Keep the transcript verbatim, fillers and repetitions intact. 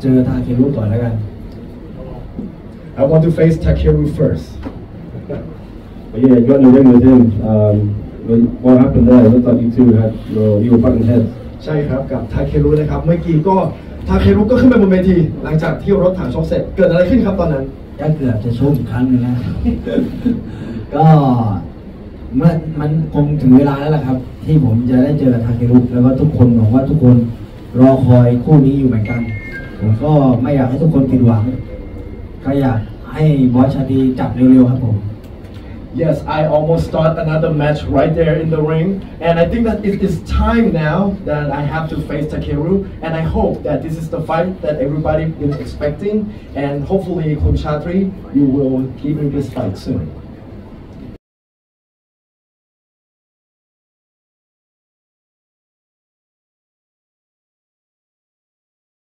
เจอทาเครุก่อนแล้วกัน I want to face Takeru first. But yeah, you got in the ring with him. Um, what happened there? It looked like you two had, you know, you were butting heads. ใช่ครับกับทาเครุนะครับเมื่อกี้ก็ทาเครุก็ขึ้นไปบนเวทีหลังจากที่รถถังชกเสร็จเกิดอะไรขึ้นครับตอนนั้นก็เกือบจะชกอีกครั้งนึงนะ ก็เมื่อมันคงถึงเวลาแล้วล่ะครับที่ผมจะได้เจอทาเครุแล้วก็ทุกคนบอกว่าทุกคนรอคอยคู่นี้อยู่เหมือนกันผมก็ไม่อยากให้ทุกคนผิดหวังก็อยากให้บอสชาดีจับเร็วๆครับผม Yes, I almost start another match right there in the ring, and I think that it is time now that I have to face Takeru, and I hope that this is the fight that everybody is expecting, and hopefully, Kun Chatri, you will give me this fight soon.